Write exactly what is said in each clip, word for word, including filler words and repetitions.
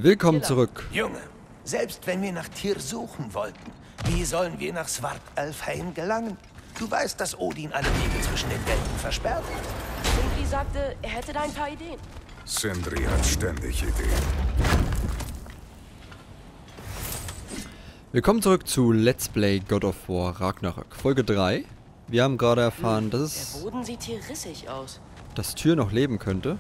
Willkommen zurück. Junge, selbst wenn wir nach Tyr suchen wollten, wie sollen wir nach Svartalfheim gelangen? Du weißt, dass Odin alle Wege zwischen den Welten versperrt. Sindri sagte, er hätte da ein paar Ideen. Sindri hat ständig Ideen. Willkommen zurück zu Let's Play God of War Ragnarök, Folge drei. Wir haben gerade erfahren, dass es... Der Boden sieht hier rissig aus. dass Tyr noch leben könnte.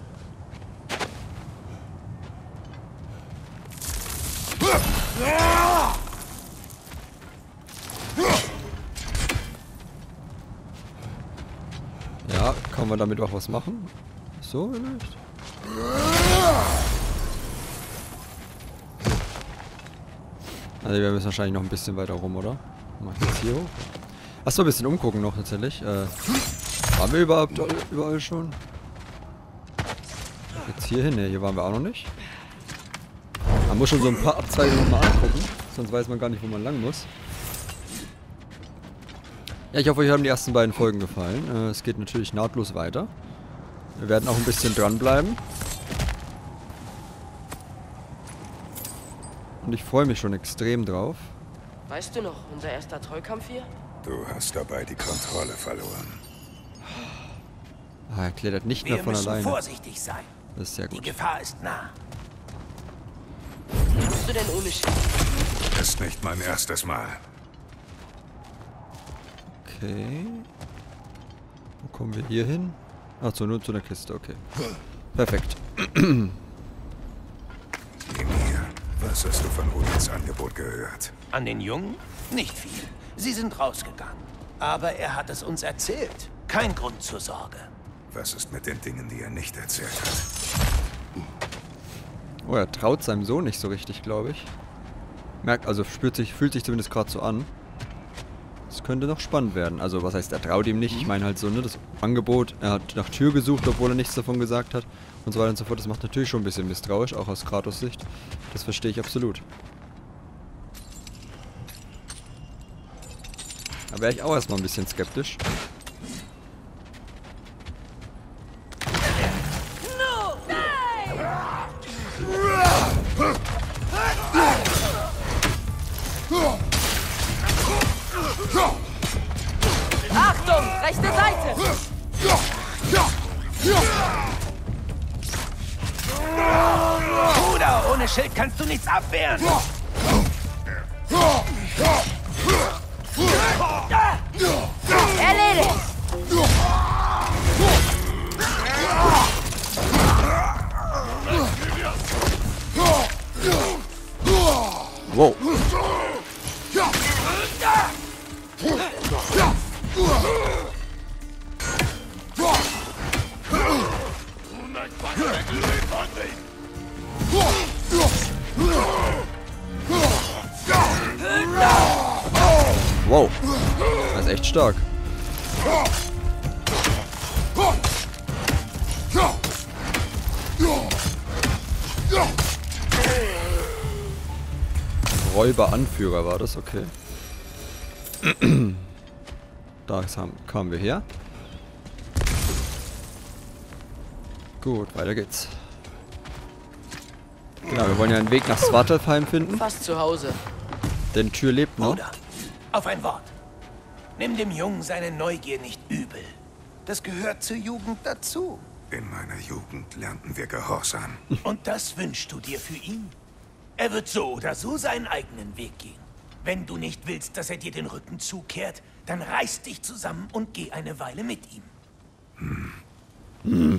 Ja, kann man damit auch was machen? So vielleicht? Also wir müssen wahrscheinlich noch ein bisschen weiter rum, oder? Mach ich jetzt hier hoch? Achso, ein bisschen umgucken noch tatsächlich. Äh, waren wir überhaupt überall schon? Jetzt hier hin? Ne, hier waren wir auch noch nicht. Man muss schon so ein paar Abzweigungen mal angucken, sonst weiß man gar nicht, wo man lang muss. Ja, ich hoffe, euch haben die ersten beiden Folgen gefallen. Äh, es geht natürlich nahtlos weiter. Wir werden auch ein bisschen dranbleiben. Und ich freue mich schon extrem drauf. Weißt du noch, unser erster Trollkampf hier? Du hast dabei die Kontrolle verloren. Ah, er klettert nicht Wir mehr von müssen alleine. vorsichtig sein. Das ist sehr Die gut. Gefahr ist nah. Wie kannst du denn ohne Schild? Ist nicht mein erstes Mal. Okay. Wo kommen wir hier hin? Achso, nur zu einer Kiste, okay. Perfekt. Emir, was hast du von Odins Angebot gehört? An den Jungen? Nicht viel. Sie sind rausgegangen. Aber er hat es uns erzählt. Kein Grund zur Sorge. Was ist mit den Dingen, die er nicht erzählt hat? Oh, er traut seinem Sohn nicht so richtig, glaube ich. Merkt, also spürt sich, fühlt sich zumindest gerade so an. Das könnte noch spannend werden. Also, was heißt, er traut ihm nicht? Ich meine halt so, ne, das Angebot, er hat nach Tyr gesucht, obwohl er nichts davon gesagt hat. Und so weiter und so fort. Das macht natürlich schon ein bisschen misstrauisch, auch aus Kratos Sicht. Das verstehe ich absolut. Da wäre ich auch erstmal ein bisschen skeptisch. Achtung, rechte Seite! Bruder, ohne Schild kannst du nichts abwehren. Erledigt! Wow. Wow. Das ist echt stark. Räuberanführer war das, okay. Da kamen wir her. Gut, weiter geht's. Genau, wir wollen ja einen Weg nach Svartalfheim finden. Fast zu Hause. Denn Tyr lebt noch. Bruder, auf ein Wort. Nimm dem Jungen seine Neugier nicht übel. Das gehört zur Jugend dazu. In meiner Jugend lernten wir Gehorsam. Und das wünschst du dir für ihn? Er wird so oder so seinen eigenen Weg gehen. Wenn du nicht willst, dass er dir den Rücken zukehrt, dann reiß dich zusammen und geh eine Weile mit ihm. Hm. Hm.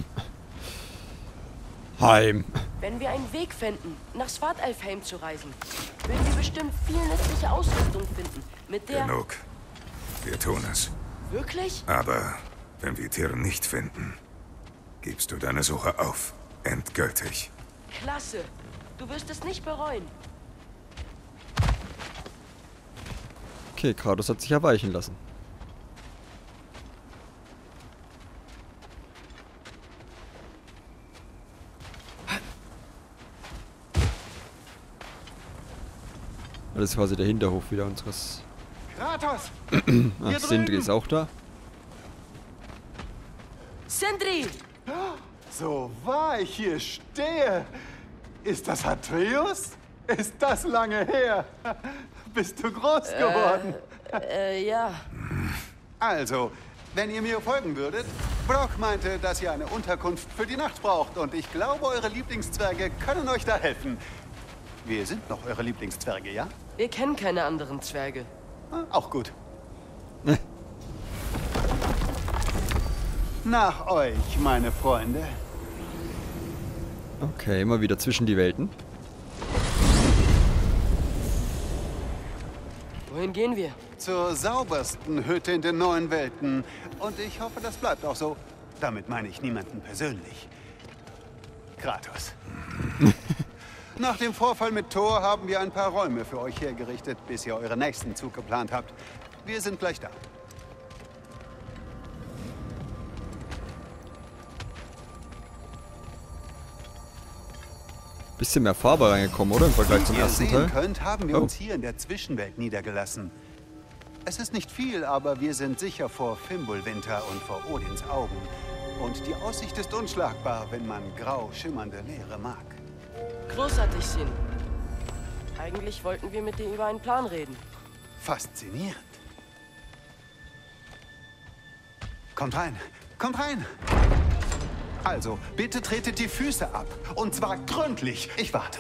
Heim. Wenn wir einen Weg finden, nach Svartalfheim zu reisen, würden wir bestimmt viel nützliche Ausrüstung finden, mit der... Genug. Wir tun es. Wirklich? Aber wenn wir Tyr nicht finden, gibst du deine Suche auf. Endgültig. Klasse. Du wirst es nicht bereuen. Okay, Kratos hat sich erweichen lassen. Das ist quasi der Hinterhof wieder unseres... Kratos! Ach, Sindri ist auch da. Sindri! So wahr ich hier stehe, Ist das Atreus? Ist das lange her? Bist du groß geworden? Äh, äh, ja. Also, wenn ihr mir folgen würdet, Brock meinte, dass ihr eine Unterkunft für die Nacht braucht und ich glaube, eure Lieblingszwerge können euch da helfen. Wir sind noch eure Lieblingszwerge, ja? Wir kennen keine anderen Zwerge. Ah, auch gut. Nach euch, meine Freunde. Okay, immer wieder zwischen die Welten. Wohin gehen wir? Zur saubersten Hütte in den neuen Welten. Und ich hoffe, das bleibt auch so. Damit meine ich niemanden persönlich. Kratos. Nach dem Vorfall mit Thor haben wir ein paar Räume für euch hergerichtet, bis ihr euren nächsten Zug geplant habt. Wir sind gleich da. Bisschen mehr Farbe reingekommen, oder? Im Vergleich zum Wie ihr ersten sehen Teil. könnt, haben wir Oh. uns hier in der Zwischenwelt niedergelassen. Es ist nicht viel, aber wir sind sicher vor Fimbulwinter und vor Odins Augen. Und die Aussicht ist unschlagbar, wenn man grau schimmernde Leere mag. Großartig, Sin. Eigentlich wollten wir mit dir über einen Plan reden. Faszinierend. Kommt rein, kommt rein. Also, bitte tretet die Füße ab. Und zwar gründlich. Ich warte.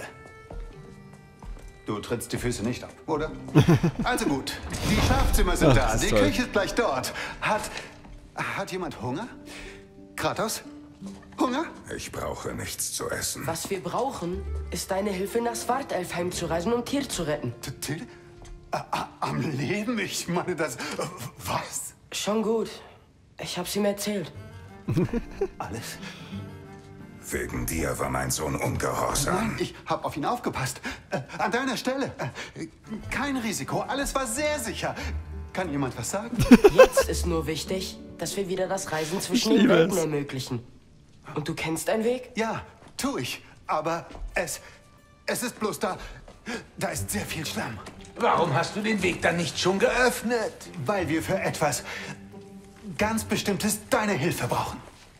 Du trittst die Füße nicht ab, oder? Also gut. Die Schlafzimmer sind Ach, da. das ist Die toll. Küche ist gleich dort. Hat... Hat jemand Hunger? Kratos? Hunger? Ich brauche nichts zu essen. Was wir brauchen, ist deine Hilfe, nach Svartalfheim zu reisen und Tyr zu retten. T- Till? A- a- Am Leben? Ich meine das... Was? Schon gut. Ich hab's ihm erzählt. Alles? Wegen dir war mein Sohn ungehorsam. Nein, ich hab auf ihn aufgepasst. Äh, an deiner Stelle. Äh, kein Risiko. Alles war sehr sicher. Kann jemand was sagen? Jetzt ist nur wichtig, dass wir wieder das Reisen zwischen den liebe Welten es. ermöglichen. Und du kennst einen Weg? Ja, tu ich. Aber es... Es ist bloß da... Da ist sehr viel Schlamm. Warum hast du den Weg dann nicht schon geöffnet? Weil wir für etwas ganz Bestimmtes deine Hilfe brauchen.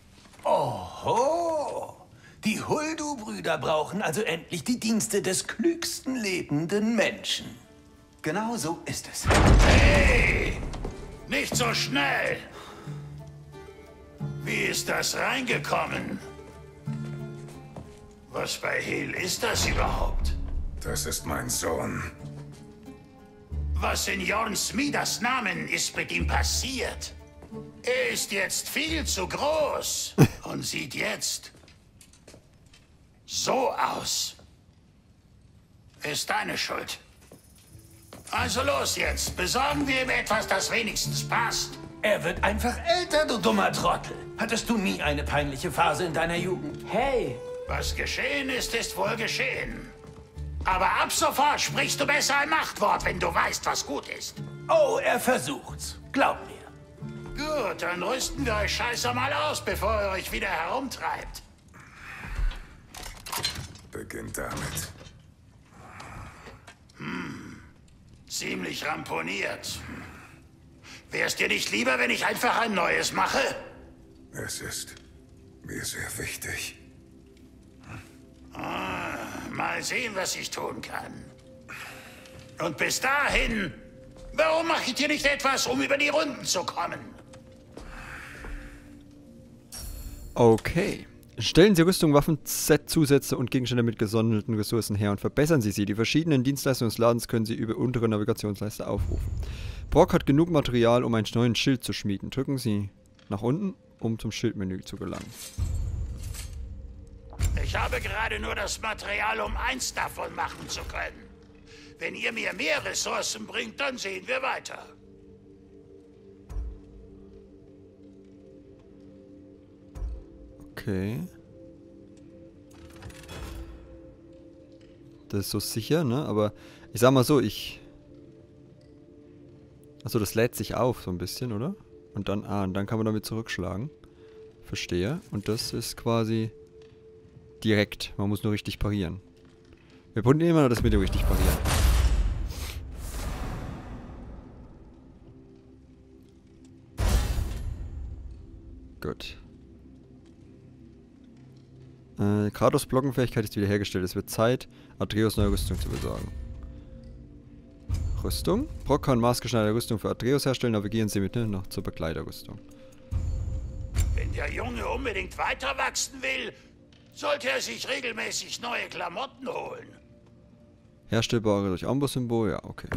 Oho! Die Huldu-Brüder brauchen also endlich die Dienste des klügsten lebenden Menschen. Genau so ist es. Hey! Nicht so schnell! Wie ist das reingekommen? Was bei Hel ist das überhaupt? Das ist mein Sohn. Was in Jorn Smidas Namen ist mit ihm passiert? Er ist jetzt viel zu groß und sieht jetzt so aus. Ist deine Schuld. Also los jetzt, besorgen wir ihm etwas, das wenigstens passt. Er wird einfach älter, du dummer Trottel. Hattest du nie eine peinliche Phase in deiner Jugend? Hey, Was geschehen ist, ist wohl geschehen. Aber ab sofort sprichst du besser ein Machtwort, wenn du weißt, was gut ist. Oh, er versucht's. Glaub mir. Gut, dann rüsten wir euch Scheiße mal aus, bevor ihr euch wieder herumtreibt. Beginnt damit. Ziemlich ramponiert. Wär's dir nicht lieber, wenn ich einfach ein neues mache? Es ist mir sehr wichtig. Mal sehen, was ich tun kann. Und bis dahin, warum mache ich dir nicht etwas, um über die Runden zu kommen? Okay. Stellen Sie Rüstung, Waffen, Set-Zusätze und Gegenstände mit gesonderten Ressourcen her und verbessern Sie sie. Die verschiedenen Dienstleistungen des Ladens können Sie über untere Navigationsleiste aufrufen. Brock hat genug Material, um einen neuen Schild zu schmieden. Drücken Sie nach unten, um zum Schildmenü zu gelangen. Ich habe gerade nur das Material, um eins davon machen zu können. Wenn ihr mir mehr Ressourcen bringt, dann sehen wir weiter. Okay. Das ist so sicher, ne? Aber ich sag mal so, ich... Achso, das lädt sich auf so ein bisschen, oder? Und dann, ah, und dann kann man damit zurückschlagen. Verstehe. Und das ist quasi direkt. Man muss nur richtig parieren. Wir probieren immer noch das mit dem richtig parieren. Gut. Äh, Kratos Blockenfähigkeit ist wiederhergestellt. Es wird Zeit, Atreus neue Rüstung zu besorgen. Rüstung? Brock kann maßgeschneiderte Rüstung für Atreus herstellen, navigieren Sie mit noch zur Begleiterrüstung. Wenn der Junge unbedingt weiter wachsen will, sollte er sich regelmäßig neue Klamotten holen. Herstellbare durch Amboss-Symbol, ja, okay.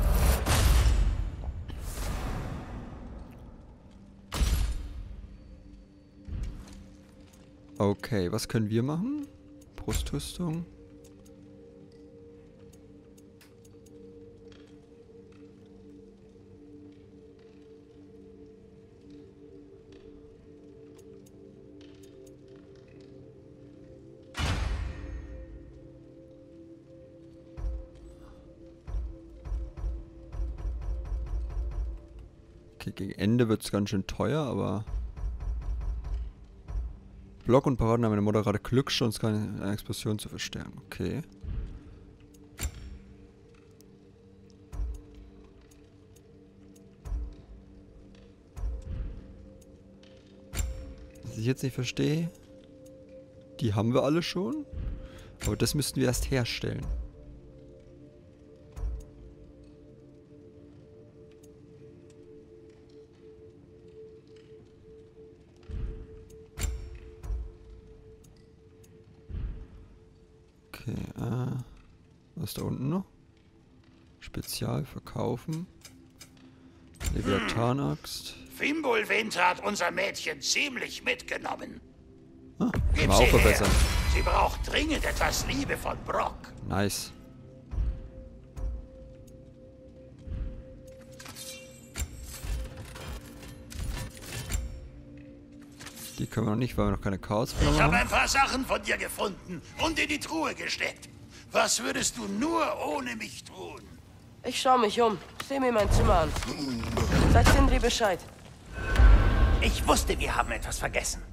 Okay, was können wir machen? Brustrüstung. Okay, gegen Ende wird es ganz schön teuer, aber... Block und Paraden haben eine moderate Glückschance, keine eine Explosion zu verstärken. Okay. Was ich jetzt nicht verstehe, die haben wir alle schon, aber das müssten wir erst herstellen. Okay, äh, was ist da unten noch? Spezial verkaufen. Leviathan-Axt. Fimbulwinter hat unser Mädchen ziemlich mitgenommen. Ah, kann Gib man sie auch verbessern. her. Sie braucht dringend etwas Liebe von Brock. Nice. Die können wir noch nicht, weil wir noch keine Chaos-Flamme Ich habe haben. ein paar Sachen von dir gefunden und in die Truhe gesteckt. Was würdest du nur ohne mich tun? Ich schaue mich um. Seh mir mein Zimmer an. Sag Sindri Bescheid. Ich wusste, wir haben etwas vergessen.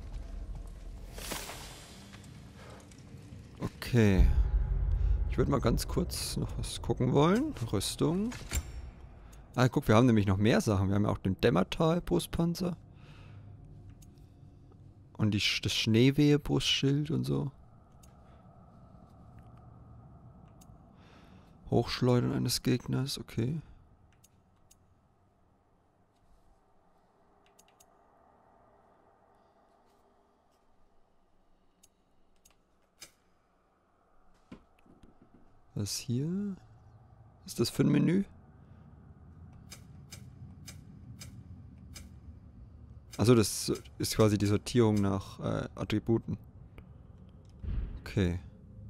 Okay. Ich würde mal ganz kurz noch was gucken wollen. Rüstung. Ah, guck, wir haben nämlich noch mehr Sachen. Wir haben ja auch den Dämmertal-Brustpanzer. Und die, das Schneewehe-Brustschild und so. Hochschleudern eines Gegners, okay. Was hier? Was ist das für ein Menü? Also das ist quasi die Sortierung nach äh, Attributen. Okay.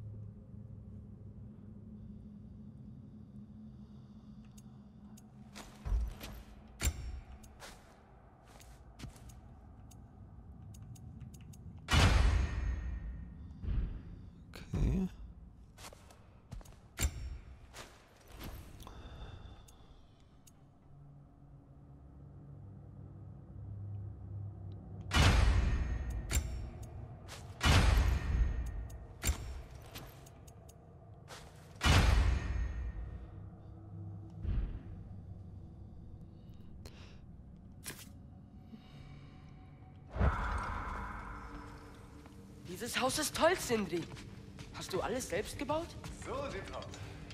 Okay. Dieses Haus ist toll, Sindri. Hast du alles selbst gebaut? So sieht's aus.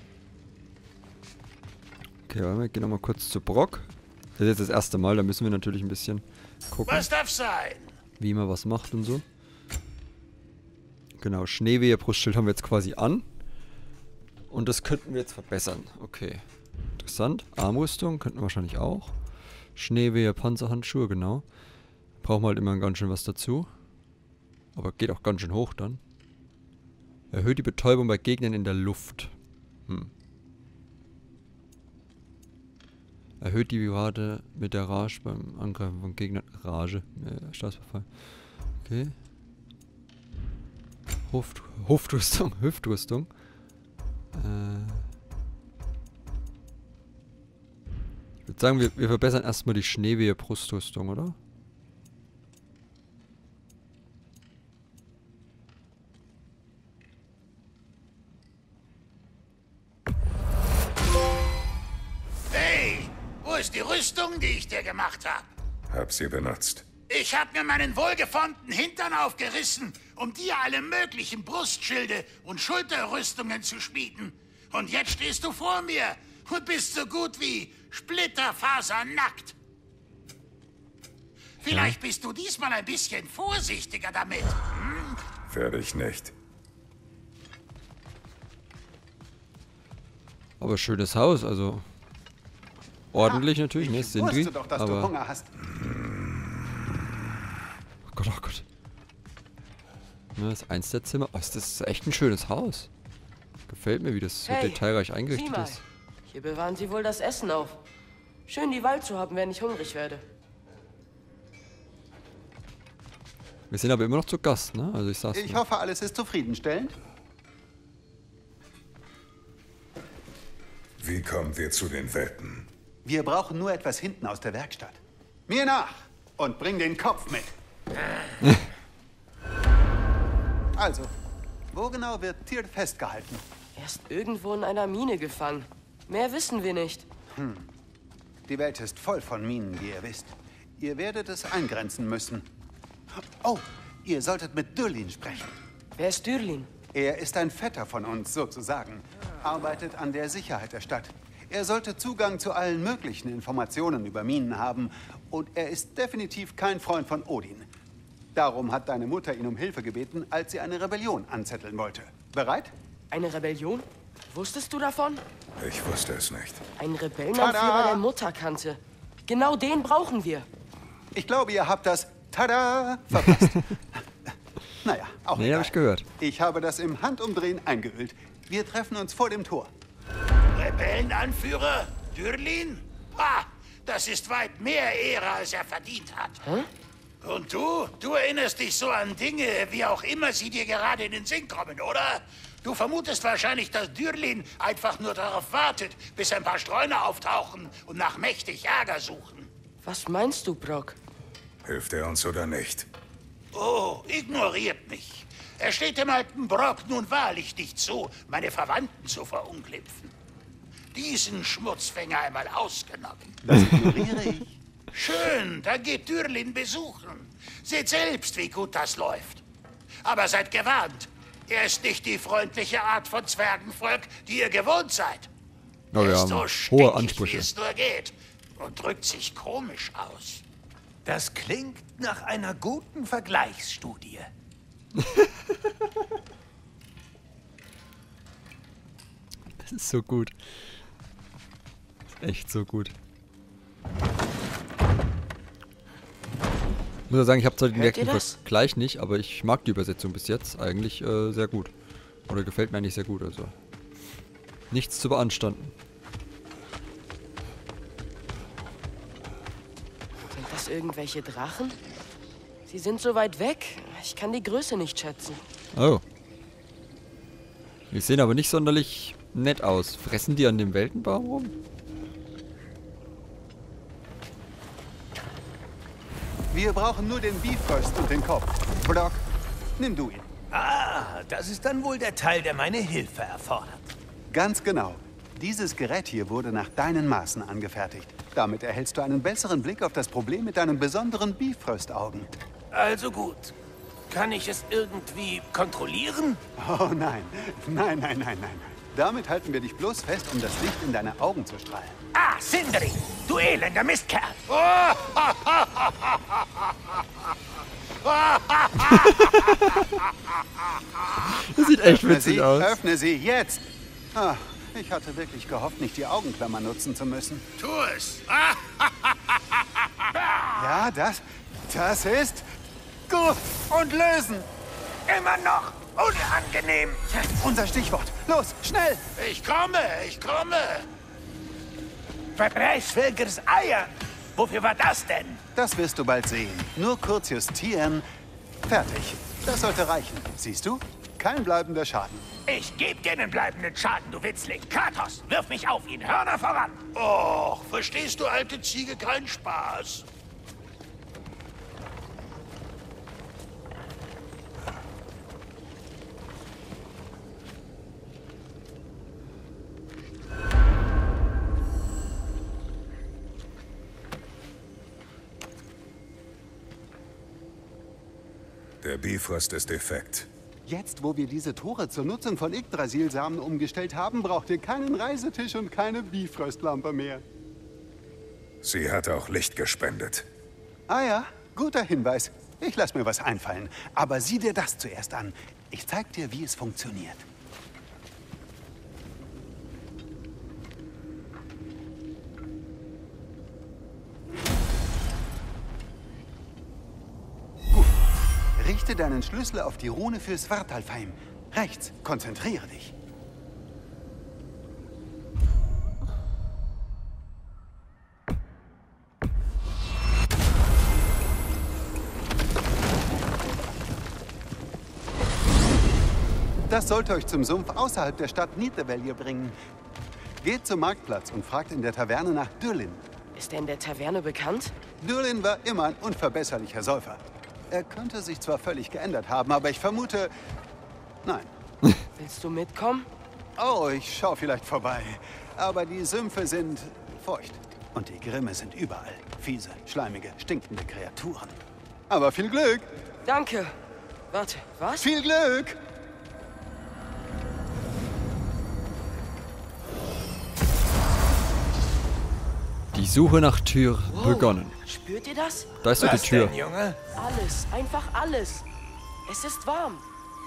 Okay, wir gehen nochmal kurz zu Brock. Das ist jetzt das erste Mal, da müssen wir natürlich ein bisschen gucken, Was darf sein? wie man was macht und so. Genau, Schneewehe-Brustschild haben wir jetzt quasi an. Und das könnten wir jetzt verbessern. Okay. Interessant. Armrüstung könnten wir wahrscheinlich auch. Schneewehe, Panzerhandschuhe, genau. Brauchen wir halt immer ganz schön was dazu. Aber geht auch ganz schön hoch dann. Erhöht die Betäubung bei Gegnern in der Luft. Hm. Erhöht die Rate mit der Rage beim Angreifen von Gegnern. Rage. Äh, Staatsbefall. Okay. Hüft, Hüftrüstung. Hüftrüstung. Äh. Ich würde sagen, wir, wir verbessern erstmal die Schneewehe-Brustrüstung, oder? Hey, wo ist die Rüstung, die ich dir gemacht habe? Hab sie benutzt. Ich habe mir meinen wohlgeformten Hintern aufgerissen um dir alle möglichen Brustschilde und Schulterrüstungen zu schmieden. Und jetzt stehst du vor mir und bist so gut wie splitterfasernackt. Vielleicht bist du diesmal ein bisschen vorsichtiger damit. Hm? Werde ich nicht. Aber schönes Haus, also ordentlich natürlich, ne? Ich Sindri, wusste doch, dass aber du Hunger hast. oh Gott, oh Gott. Ne, das ist eins der Zimmer. Oh, das ist echt ein schönes Haus. Gefällt mir, wie das so Hey, detailreich sieh eingerichtet mal. ist. Hier bewahren sie wohl das Essen auf. Schön, die Wahl zu haben, wenn ich hungrig werde. Wir sind aber immer noch zu Gast, ne? Also ich sag's Ich dir. hoffe, alles ist zufriedenstellend. Wie kommen wir zu den Welten? Wir brauchen nur etwas hinten aus der Werkstatt. Mir nach und bring den Kopf mit. Also, wo genau wird Tyr festgehalten? Er ist irgendwo in einer Mine gefangen. Mehr wissen wir nicht. Die Welt ist voll von Minen, wie ihr wisst. Ihr werdet es eingrenzen müssen. Oh, ihr solltet mit Dürlin sprechen. Wer ist Dürlin? Er ist ein Vetter von uns, sozusagen. Arbeitet an der Sicherheit der Stadt. Er sollte Zugang zu allen möglichen Informationen über Minen haben. Und er ist definitiv kein Freund von Odin. Darum hat deine Mutter ihn um Hilfe gebeten, als sie eine Rebellion anzetteln wollte. Bereit? Eine Rebellion? Wusstest du davon? Ich wusste es nicht. Ein Rebellenanführer, Tada! der Mutter kannte. Genau den brauchen wir. Ich glaube, ihr habt das Tada verpasst. Naja, auch Nee, egal. hab ich gehört. Ich habe das im Handumdrehen eingeölt. Wir treffen uns vor dem Tor. Rebellenanführer Dürlin? Ha! Das ist weit mehr Ehre, als er verdient hat. Und du? Du erinnerst dich so an Dinge, wie auch immer sie dir gerade in den Sinn kommen, oder? Du vermutest wahrscheinlich, dass Dürlin einfach nur darauf wartet, bis ein paar Streuner auftauchen und nach mächtig Ärger suchen. Was meinst du, Brock? Hilft er uns oder nicht? Oh, ignoriert mich. Er steht dem alten Brock nun wahrlich nicht zu, meine Verwandten zu verunglimpfen. Diesen Schmutzfänger einmal ausgenommen. Das ignoriere ich. Schön, dann geht Dürlin besuchen. Seht selbst, wie gut das läuft. Aber seid gewarnt. Er ist nicht die freundliche Art von Zwergenvolk, die ihr gewohnt seid. Oh, er wir ist haben so hohe stinkig, Ansprüche. wie es nur geht. Und drückt sich komisch aus. Das klingt nach einer guten Vergleichsstudie. Das ist so gut. Das ist echt so gut. Ich muss ja sagen, ich habe zwar den Hört ihr direkten das? Vergleich nicht, aber ich mag die Übersetzung bis jetzt eigentlich äh, sehr gut. Oder gefällt mir eigentlich sehr gut, also. Nichts zu beanstanden. Sind das irgendwelche Drachen? Sie sind so weit weg. Ich kann die Größe nicht schätzen. Oh. Die sehen aber nicht sonderlich nett aus. Fressen die an dem Weltenbaum rum? Wir brauchen nur den Bifrost und den Kopf. Brock, nimm du ihn. Ah, das ist dann wohl der Teil, der meine Hilfe erfordert. Ganz genau. Dieses Gerät hier wurde nach deinen Maßen angefertigt. Damit erhältst du einen besseren Blick auf das Problem mit deinen besonderen Bifrost-Augen. Also gut. Kann ich es irgendwie kontrollieren? Oh nein, nein, nein, nein, nein. Damit halten wir dich bloß fest, um das Licht in deine Augen zu strahlen. Ah, Sindri, du elender Mistkerl. Das sieht echt Öffne witzig sie, aus. öffne sie jetzt! Ah, ich hatte wirklich gehofft, nicht die Augenklammer nutzen zu müssen. Tu es. Ja, das, das ist gut und lösen. Immer noch unangenehm. Unser Stichwort. Los, schnell! Ich komme, ich komme. Verbrechswilkers Eier. Wofür war das denn? Das wirst du bald sehen. Nur kurz justieren. Fertig. Das sollte reichen. Siehst du? Kein bleibender Schaden. Ich geb dir einen bleibenden Schaden, du Witzling. Kratos, wirf mich auf ihn. Hörner voran. Och, verstehst du, alte Ziege, keinen Spaß? Der Bifrost ist defekt. Jetzt, wo wir diese Tore zur Nutzung von Yggdrasil-Samen umgestellt haben, braucht ihr keinen Reisetisch und keine Bifröstlampe mehr. Sie hat auch Licht gespendet. Ah ja, guter Hinweis. Ich lass mir was einfallen. Aber sieh dir das zuerst an. Ich zeig dir, wie es funktioniert. Gut. Richte deinen Schlüssel auf die Rune für Svartalfheim. Rechts. Konzentriere dich. Das sollte euch zum Sumpf außerhalb der Stadt Niedervelje bringen. Geht zum Marktplatz und fragt in der Taverne nach Dürlin. Ist er in der Taverne bekannt? Dürlin war immer ein unverbesserlicher Säufer. Er könnte sich zwar völlig geändert haben, aber ich vermute... Nein. Willst du mitkommen? Oh, ich schau vielleicht vorbei. Aber die Sümpfe sind feucht. Und die Grimme sind überall. Fiese, schleimige, stinkende Kreaturen. Aber viel Glück! Danke. Warte, was? Viel Glück! Die Suche nach Tyr Wow. begonnen. Spürt ihr das? Da ist doch die Was Tür. denn, Junge? Alles, einfach alles. Es ist warm.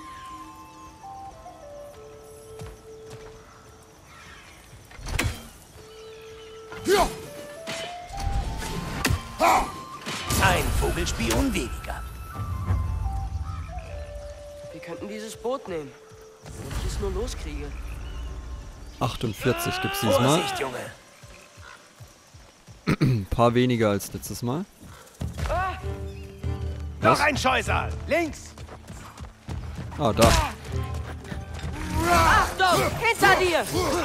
Ein Vogelspion weniger. Wir könnten dieses Boot nehmen. Wenn ich es nur loskriege. achtundvierzig gibt's diesmal. Vorsicht, Junge. Ein paar weniger als letztes Mal. Noch ein Scheusal. Links. Ah, da. Achtung! Hinter dir!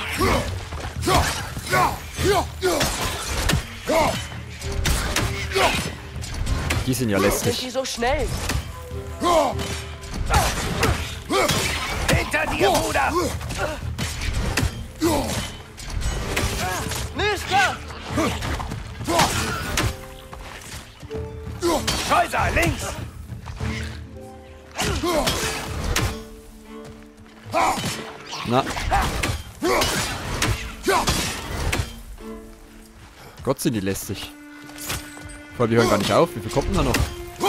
Die sind ja Sind die lästig. so schnell? Hinter dir, Bruder. Mister! Scheusal, links. Na. Gott, sind die lästig. Vor allem, die hören gar nicht auf. Wie viel kommt denn da noch?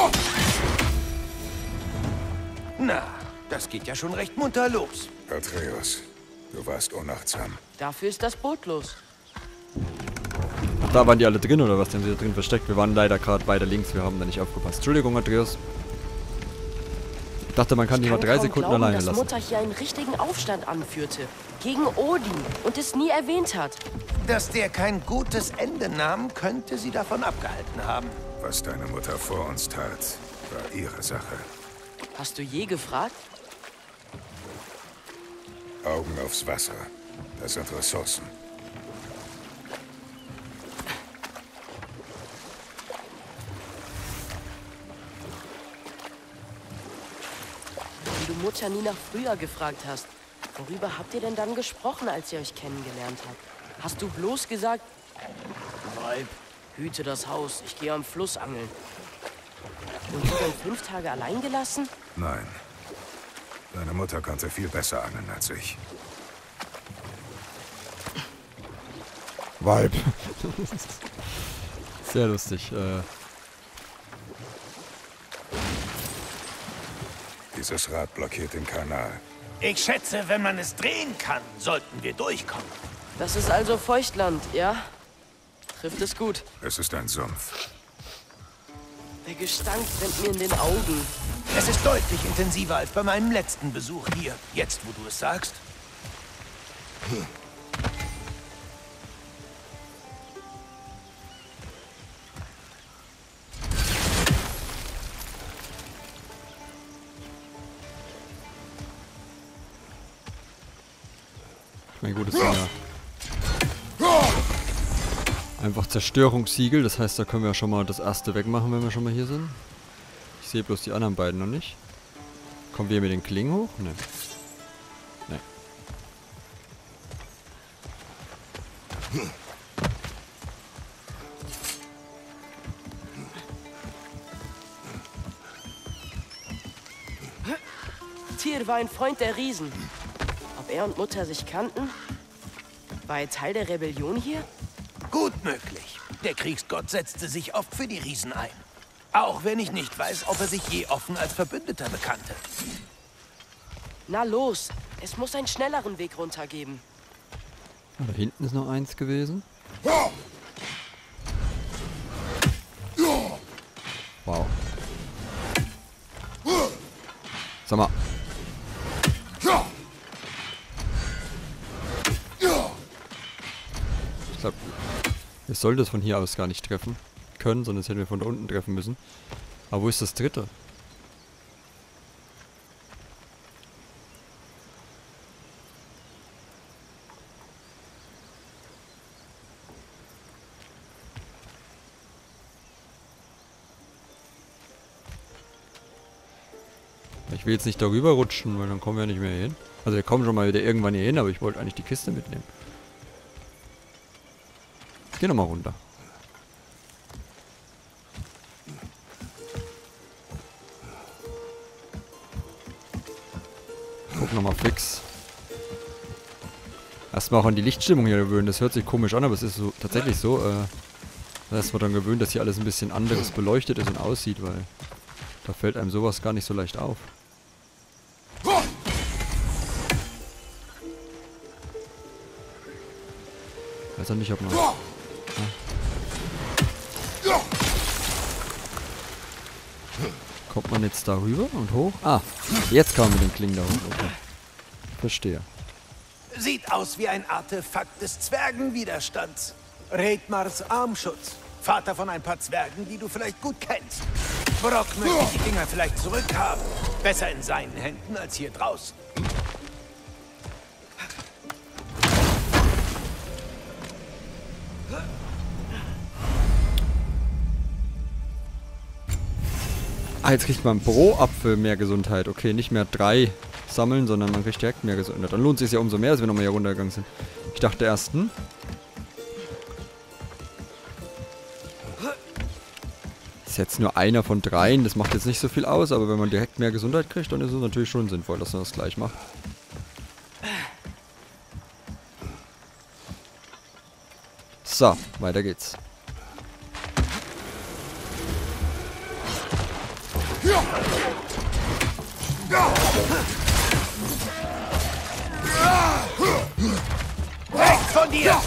Na, das geht ja schon recht munter los. Atreus, du warst unachtsam. Dafür ist das Boot los. Ach, da waren die alle drin, oder was? Die haben sie da drin versteckt. Wir waren leider gerade weiter links. Wir haben da nicht aufgepasst. Entschuldigung, Atreus. Ich dachte, man kann die mal drei kaum Sekunden glauben, alleine dass lassen. Mutter hier einen richtigen Aufstand anführte. Gegen Odin. Und es nie erwähnt hat. Dass der kein gutes Ende nahm, könnte sie davon abgehalten haben. Was deine Mutter vor uns tat, war ihre Sache. Hast du je gefragt? Augen aufs Wasser. Das sind Ressourcen. Wenn du Mutter nie nach früher gefragt hast, worüber habt ihr denn dann gesprochen, als ihr euch kennengelernt habt? Hast du bloß gesagt, Weib, hüte das Haus, ich gehe am Fluss angeln. Und sie dann fünf Tage allein gelassen? Nein. Deine Mutter konnte viel besser angeln als ich. Vibe. Sehr lustig. Äh, Dieses Rad blockiert den Kanal. Ich schätze, wenn man es drehen kann, sollten wir durchkommen. Das ist also Feuchtland, ja? Trifft es gut. Es ist ein Sumpf. Der Gestank brennt mir in den Augen. Es ist deutlich intensiver als bei meinem letzten Besuch hier. Jetzt, wo du es sagst. mein gutes Ding, ja. Einfach Zerstörungssiegel, das heißt, da können wir ja schon mal das erste wegmachen, wenn wir schon mal hier sind. Ich sehe bloß die anderen beiden noch nicht. Kommen wir mit den Klingen hoch? Ne. Ne. Tyr war ein Freund der Riesen. Ob er und Mutter sich kannten? War er Teil der Rebellion hier? Gut möglich. Der Kriegsgott setzte sich oft für die Riesen ein. Auch wenn ich nicht weiß, ob er sich je offen als Verbündeter bekannte. Na los, es muss einen schnelleren Weg runter geben. Da hinten ist noch eins gewesen. Wow. Sag mal. Ich glaube, wir sollten das von hier aus gar nicht treffen können, sondern das hätten wir von da unten treffen müssen. Aber wo ist das dritte? Ich will jetzt nicht darüber rutschen, weil dann kommen wir nicht mehr hier hin. Also wir kommen schon mal wieder irgendwann hier hin, aber ich wollte eigentlich die Kiste mitnehmen. Geh nochmal runter. Guck nochmal fix. Erstmal auch an die Lichtstimmung hier gewöhnen. Das hört sich komisch an, aber es ist so tatsächlich so. Äh, da ist man dann gewöhnt, dass hier alles ein bisschen anderes beleuchtet ist und aussieht, weil da fällt einem sowas gar nicht so leicht auf. Weiß auch nicht, ob man... Ja. Kommt man jetzt da rüber und hoch? Ah, jetzt kann man mit den Klingen da hoch. Okay. Verstehe. Sieht aus wie ein Artefakt des Zwergenwiderstands. Redmars Armschutz. Vater von ein paar Zwergen, die du vielleicht gut kennst. Brock möchte die Dinger vielleicht zurückhaben. Besser in seinen Händen als hier draußen. Ah, jetzt kriegt man pro Apfel mehr Gesundheit. Okay, nicht mehr drei sammeln, sondern man kriegt direkt mehr Gesundheit. Dann lohnt es sich ja umso mehr, als wir nochmal hier runtergegangen sind. Ich dachte erst, hm? Ist jetzt nur einer von dreien, das macht jetzt nicht so viel aus, aber wenn man direkt mehr Gesundheit kriegt, dann ist es natürlich schon sinnvoll, dass man das gleich macht. So, weiter geht's. Weg von dir!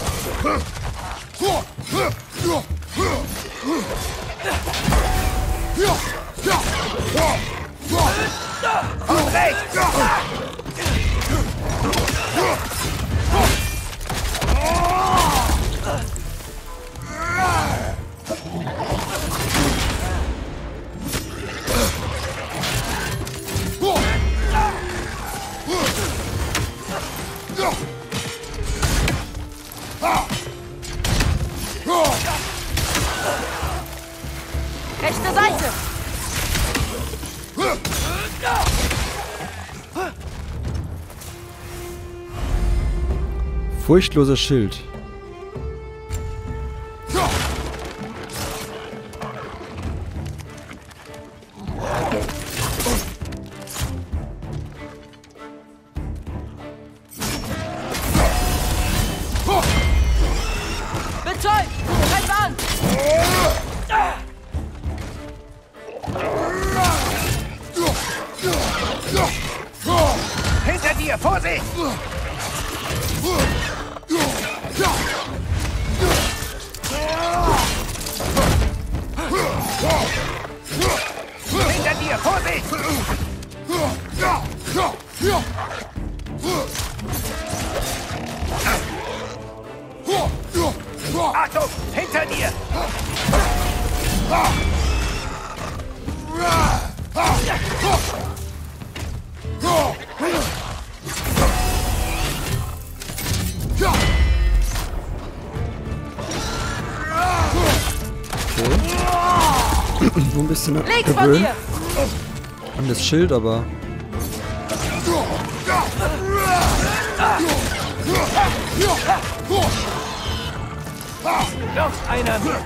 Und rechts! Rechte Seite! Furchtloser Schild. Betäubt! Greif an! Hinter dir! Vorsicht! Hinter dir! Vorsicht! Achtung! Hinter dir! Nur ein bisschen Links von gewöhnt dir! an das Schild, aber... Noch einer mehr!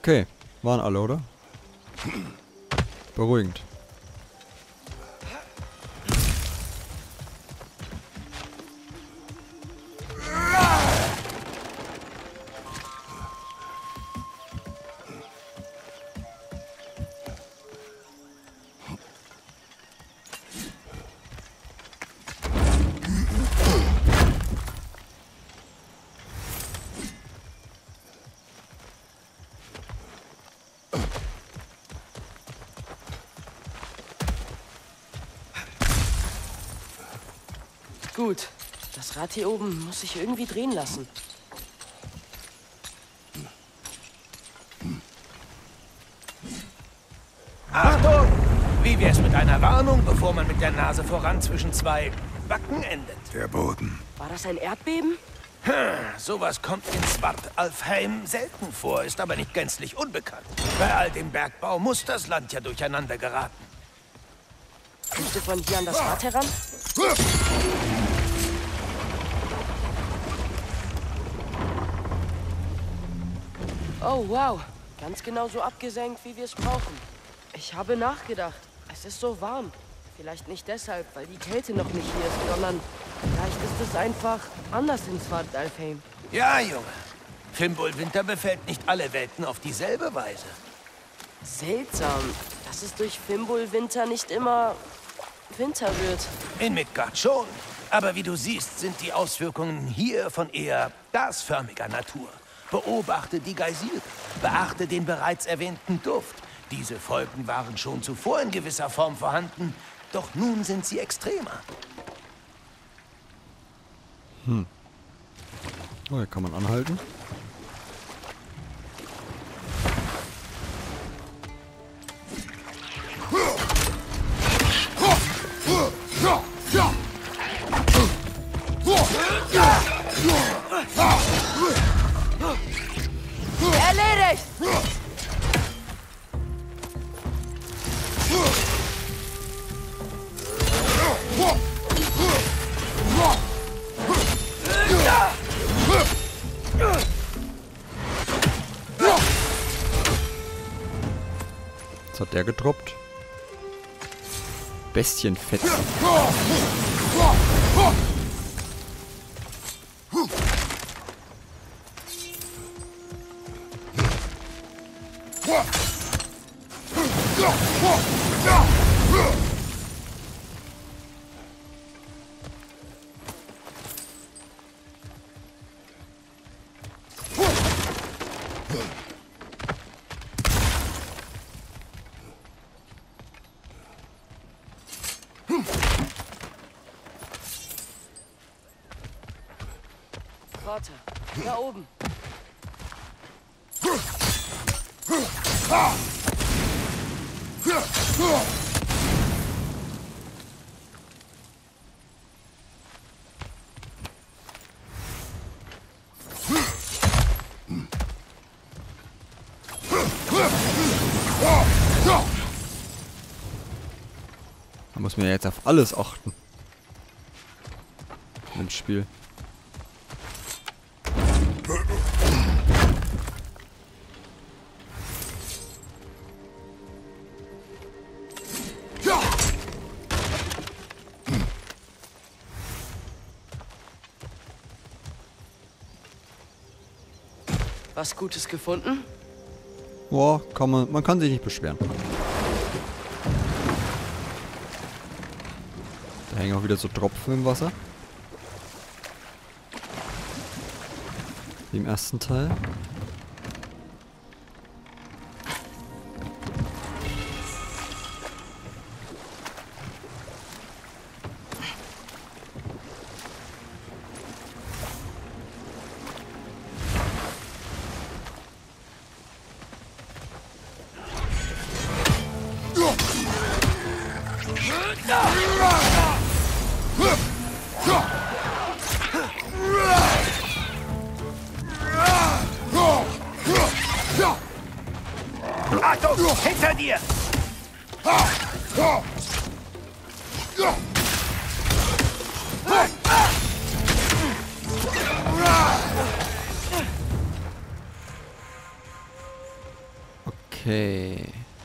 Okay, waren alle, oder? Beruhigend. Gut. Das Rad hier oben muss sich irgendwie drehen lassen. Achtung! Wie wär's mit einer Warnung, bevor man mit der Nase voran zwischen zwei Backen endet? Der Boden. War das ein Erdbeben? Sowas kommt in Svartalfheim selten vor, ist aber nicht gänzlich unbekannt. Bei all dem Bergbau muss das Land ja durcheinander geraten. Kommst du von hier an das Rad heran? Oh, wow. Ganz genau so abgesenkt, wie wir es brauchen. Ich habe nachgedacht. Es ist so warm. Vielleicht nicht deshalb, weil die Kälte noch nicht hier ist, sondern vielleicht ist es einfach anders in Svartalfheim. Ja, Junge. Fimbulwinter befällt nicht alle Welten auf dieselbe Weise. Seltsam, dass es durch Fimbulwinter nicht immer Winter wird. In Midgard schon. Aber wie du siehst, sind die Auswirkungen hier von eher gasförmiger Natur. Beobachte die Geysire. Beachte den bereits erwähnten Duft. Diese Folgen waren schon zuvor in gewisser Form vorhanden, doch nun sind sie extremer. Hm. Oh, hier kann man anhalten. Erledigt! Was hat der gedroppt? Bestienfett. Warte, da oben. Da muss man ja jetzt auf alles achten. Im Spiel. Was Gutes gefunden? Boah, kann man, man kann sich nicht beschweren. Da hängen auch wieder so Tropfen im Wasser. Wie im ersten Teil. Okay.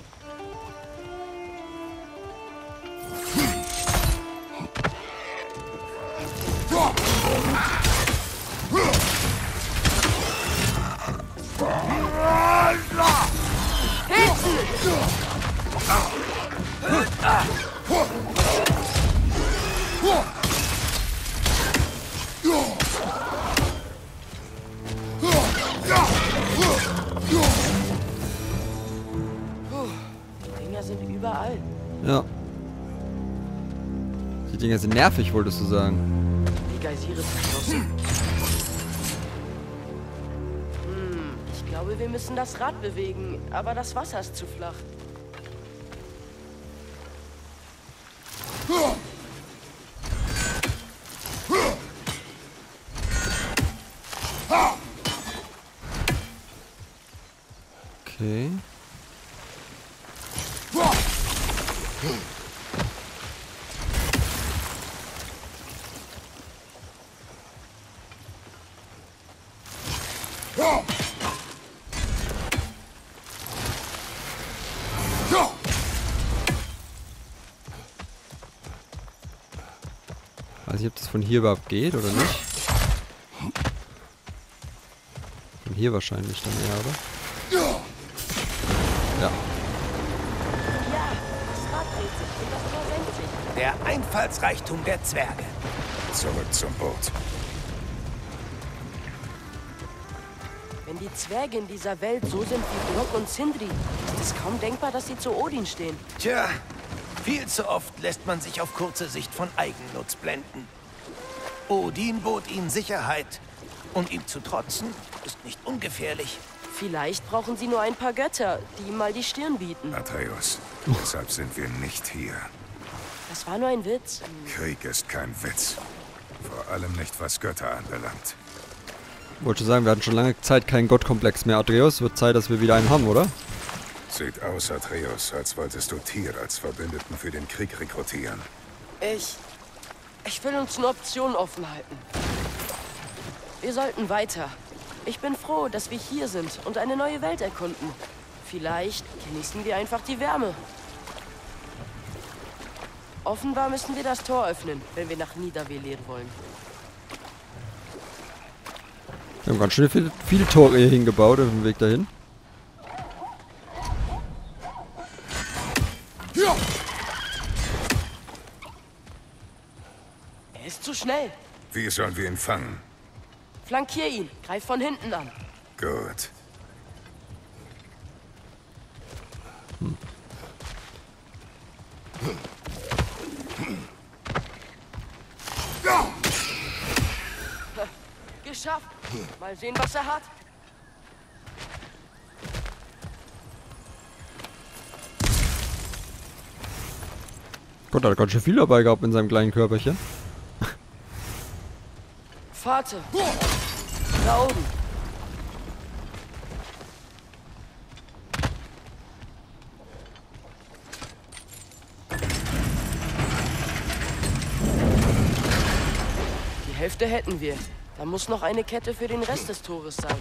Die Dinger sind überall. Ja. Die Dinger sind nervig, wolltest du sagen. Die Geysire ist geschlossen. Hm, ich glaube, wir müssen das Rad bewegen, aber das Wasser ist zu flach. Okay. Weiß nicht, ob das von hier überhaupt geht oder nicht. Von hier wahrscheinlich dann eher, oder? Ja. Ja, das Rad dreht sich und das Tor senkt sich. Der Einfallsreichtum der Zwerge. Zurück zum Boot. Wenn die Zwerge in dieser Welt so sind wie Brock und Sindri, ist es kaum denkbar, dass sie zu Odin stehen. Tja, viel zu oft lässt man sich auf kurze Sicht von Eigennutz blenden. Odin bot ihnen Sicherheit. Und ihm zu trotzen, ist nicht ungefährlich. Vielleicht brauchen sie nur ein paar Götter, die ihm mal die Stirn bieten. Atreus, deshalb sind wir nicht hier. Das war nur ein Witz. Krieg ist kein Witz. Vor allem nicht, was Götter anbelangt. Wollte sagen, wir hatten schon lange Zeit keinen Gottkomplex mehr, Atreus. Wird Zeit, dass wir wieder einen haben, oder? Sieht aus, Atreus, als wolltest du Tyr als Verbündeten für den Krieg rekrutieren. Ich... Ich will uns eine Option offen halten. Wir sollten weiter. Ich bin froh, dass wir hier sind und eine neue Welt erkunden. Vielleicht genießen wir einfach die Wärme. Offenbar müssen wir das Tor öffnen, wenn wir nach Nidavellir wollen. Wir haben ganz schön viele, viele Tore hier hingebaut auf dem Weg dahin. Er ist zu schnell. Wie sollen wir ihn fangen? Flankier ihn. Greif von hinten an. Gut. Hm. Geschafft. Mal sehen, was er hat. Gott, da hat ganz schön viel dabei gehabt in seinem kleinen Körperchen. Vater. Da oben. Die Hälfte hätten wir. Da muss noch eine Kette für den Rest des Tores sein.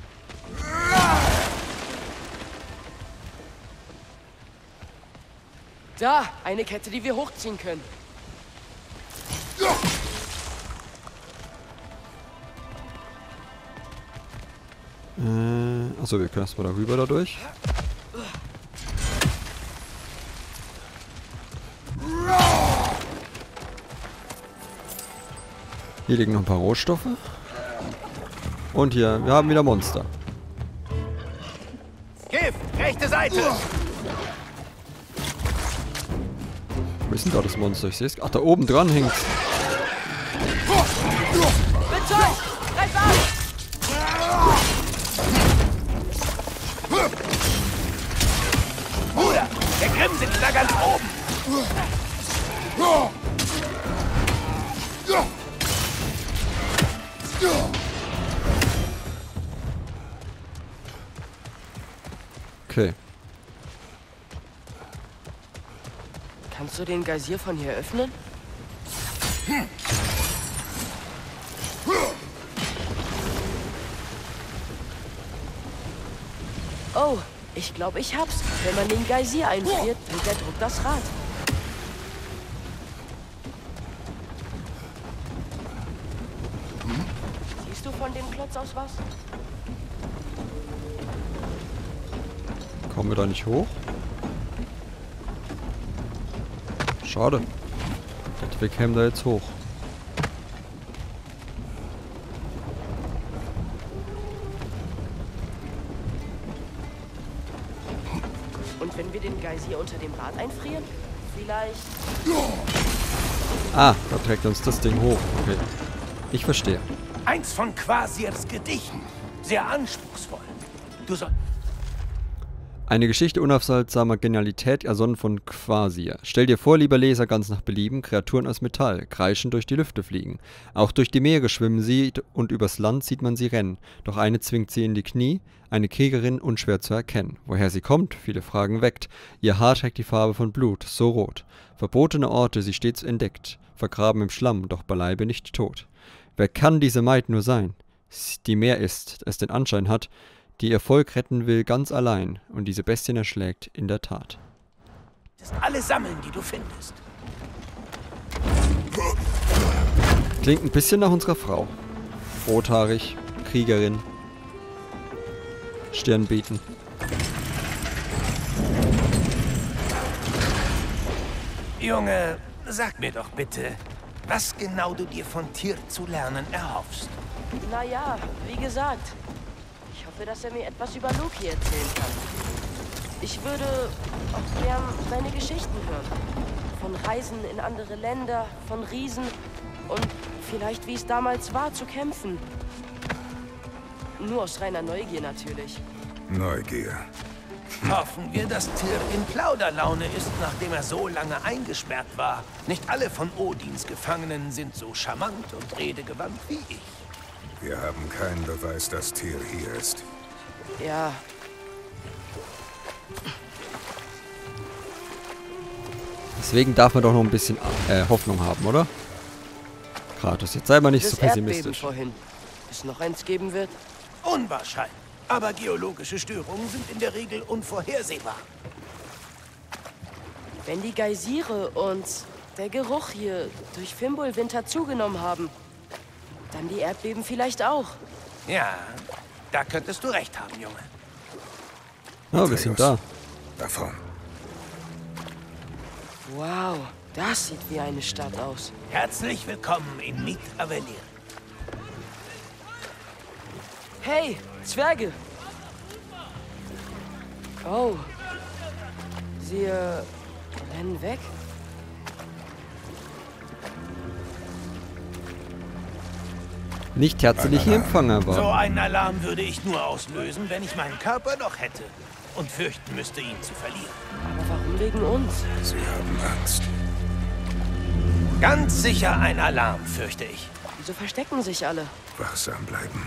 Da, eine Kette, die wir hochziehen können. Äh, achso, wir können erstmal darüber dadurch. Hier liegen noch ein paar Rohstoffe. Und hier, wir haben wieder Monster. Gif, rechte Seite! Wo ist denn da das Monster? Ich sehe es. Ach, da oben dran hängt. Bitte! Greif an! Bruder, der Grimm sitzt da ganz oben! Okay. Kannst du den Geysir von hier öffnen? Oh, Ich glaube, ich hab's. Wenn man den Geysir einfriert, bringt der Druck das Rad. Siehst du von dem Klotz aus was? Kommen wir da nicht hoch? Schade. Ich dachte, wir kämen da jetzt hoch. Und wenn wir den Geysir unter dem Rad einfrieren? Vielleicht... Ah, da trägt uns das Ding hoch. Okay. Ich verstehe. Eins von Quasirs Gedichten. Sehr anspruchsvoll. Du sollst... Eine Geschichte unaufhaltsamer Genialität, ersonnen von Quasir. Stell dir vor, lieber Leser, ganz nach Belieben, Kreaturen aus Metall, kreischend durch die Lüfte fliegen. Auch durch die Meere schwimmen sie und übers Land sieht man sie rennen. Doch eine zwingt sie in die Knie, eine Kriegerin unschwer zu erkennen. Woher sie kommt, viele Fragen weckt. Ihr Haar trägt die Farbe von Blut, so rot. Verbotene Orte sie stets entdeckt, vergraben im Schlamm, doch beileibe nicht tot. Wer kann diese Maid nur sein, die mehr ist, es den Anschein hat, die ihr Volk retten will ganz allein und diese Bestien erschlägt in der Tat. alle sammeln, die du findest. Klingt ein bisschen nach unserer Frau. Rothaarig, Kriegerin, Stirn bieten. Junge, sag mir doch bitte, was genau du dir von Tyr zu lernen erhoffst. Naja, wie gesagt, ich hoffe, dass er mir etwas über Loki erzählen kann. Ich würde auch gern seine Geschichten hören. Von Reisen in andere Länder, von Riesen und vielleicht, wie es damals war, zu kämpfen. Nur aus reiner Neugier natürlich. Neugier. Hoffen wir, dass Tyr in Plauderlaune ist, nachdem er so lange eingesperrt war. Nicht alle von Odins Gefangenen sind so charmant und redegewandt wie ich. Wir haben keinen Beweis, dass Tyr hier ist. Ja. Deswegen darf man doch noch ein bisschen äh, Hoffnung haben, oder? Kratos, jetzt sei mal nicht Das so Erdbeben pessimistisch. vorhin. Es noch eins geben wird? Unwahrscheinlich. Aber geologische Störungen sind in der Regel unvorhersehbar. Wenn die Geysire und der Geruch hier durch Fimbulwinter zugenommen haben, dann die Erdbeben vielleicht auch. Ja, da könntest du recht haben, Junge. Ja, wir sind da. Davon. Wow, das sieht wie eine Stadt aus. Herzlich willkommen in Mid Avenir. Hey, Zwerge! Oh. Sie, äh, rennen weg? Nicht herzlich Empfang aber. So einen Alarm würde ich nur auslösen, wenn ich meinen Körper noch hätte. Und fürchten müsste, ihn zu verlieren. Aber warum wegen uns? Sie haben Angst. Ganz sicher ein Alarm, fürchte ich. Wieso verstecken sich alle? Wachsam bleiben.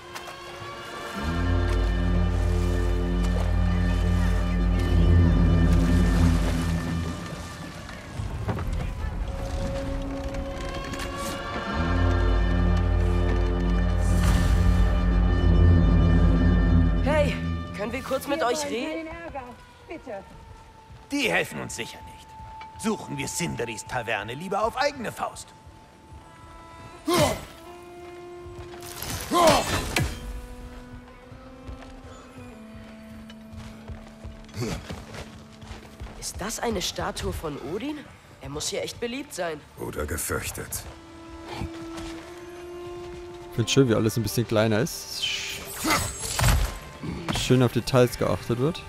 Hey, können wir kurz mit euch reden? Die helfen uns sicher nicht. Suchen wir Cinderis Taverne lieber auf eigene Faust. Ist das eine Statue von Odin? Er muss hier echt beliebt sein. Oder gefürchtet. Ich finde schön, wie alles ein bisschen kleiner ist. Schön auf Details geachtet wird.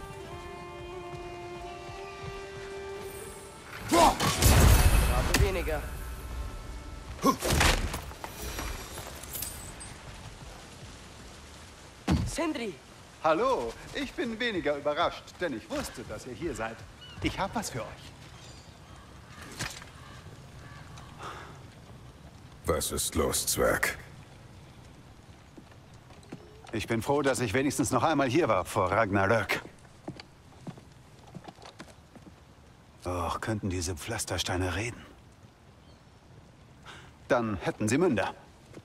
Aber weniger. Sindri! Hallo, ich bin weniger überrascht, denn ich wusste, dass ihr hier seid. Ich habe was für euch. Was ist los, Zwerg? Ich bin froh, dass ich wenigstens noch einmal hier war vor Ragnarök. Och, könnten diese Pflastersteine reden? Dann hätten sie Münder.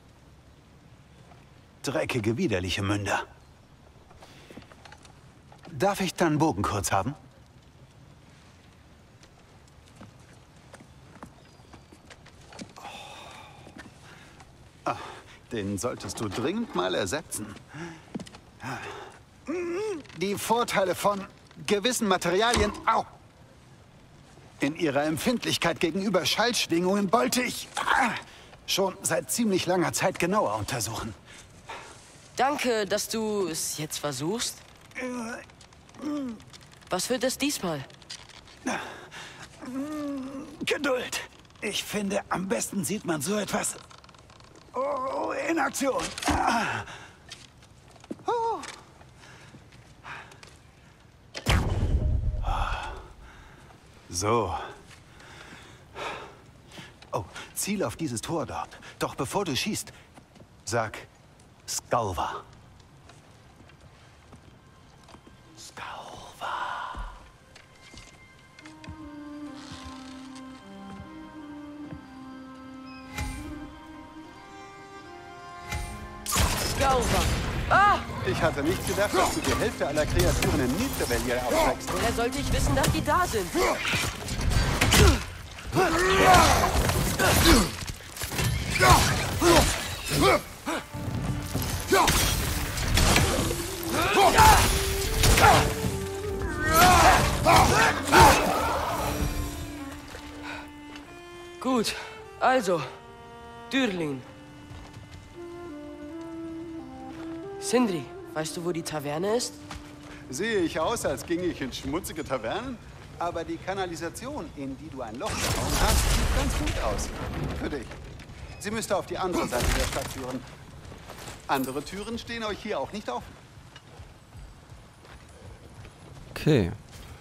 Dreckige, widerliche Münder. Darf ich deinen Bogen kurz haben? Oh, den solltest du dringend mal ersetzen. Die Vorteile von gewissen Materialien au, in ihrer Empfindlichkeit gegenüber Schallschwingungen wollte ich ah, schon seit ziemlich langer Zeit genauer untersuchen. Danke, dass du es jetzt versuchst. Was wird es diesmal? Geduld. Ich finde, am besten sieht man so etwas oh, in Aktion. Ah. Oh. So. Oh, ziel auf dieses Tor dort. Doch bevor du schießt, sag Skalva. Skalva. Skalva. Ah! Ich hatte nicht gedacht, dass du die Hälfte aller Kreaturen in Niederwelle aufschreckst. Woher sollte ich wissen, dass die da sind? Gut, also, Dürlin. Sindri, weißt du, wo die Taverne ist? Sehe ich aus, als ginge ich in schmutzige Tavernen? Aber die Kanalisation, in die du ein Loch gehauen hast, sieht ganz gut aus. Für dich. Sie müsste auf die andere Seite der Stadt führen. Andere Türen stehen euch hier auch nicht offen. Okay.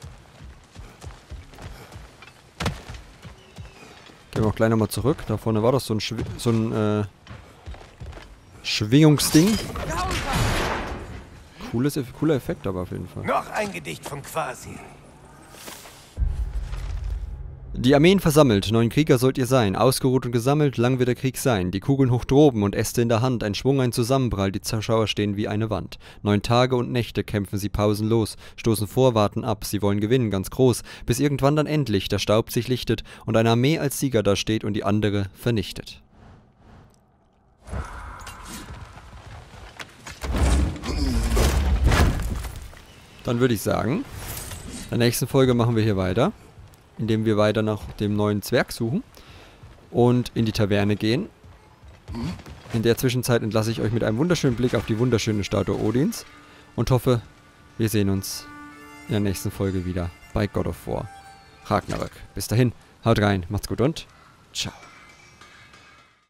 Gehen wir auch gleich nochmal zurück. Da vorne war das so ein, Schw so ein äh, Schwingungsding. Cooles, cooler Effekt aber auf jeden Fall. Noch ein Gedicht von Quasi. Die Armeen versammelt, neun Krieger sollt ihr sein, ausgeruht und gesammelt, lang wird der Krieg sein. Die Kugeln hoch droben und Äste in der Hand, ein Schwung, ein Zusammenprall, die Zuschauer stehen wie eine Wand. Neun Tage und Nächte kämpfen sie pausenlos, stoßen vor, warten ab, sie wollen gewinnen, ganz groß, bis irgendwann dann endlich der Staub sich lichtet und eine Armee als Sieger da steht und die andere vernichtet. Dann würde ich sagen, in der nächsten Folge machen wir hier weiter, indem wir weiter nach dem neuen Zwerg suchen und in die Taverne gehen. In der Zwischenzeit entlasse ich euch mit einem wunderschönen Blick auf die wunderschöne Statue Odins und hoffe, wir sehen uns in der nächsten Folge wieder bei God of War Ragnarök. Bis dahin, haut rein, macht's gut und ciao.